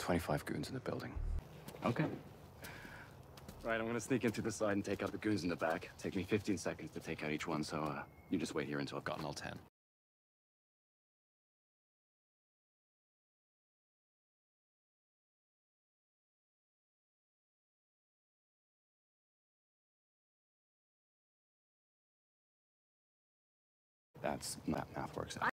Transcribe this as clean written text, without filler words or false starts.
25 goons in the building. Okay. Right, I'm gonna sneak in through the side and take out the goons in the back. Take me 15 seconds to take out each one, so you just wait here until I've gotten all 10. That's math works out.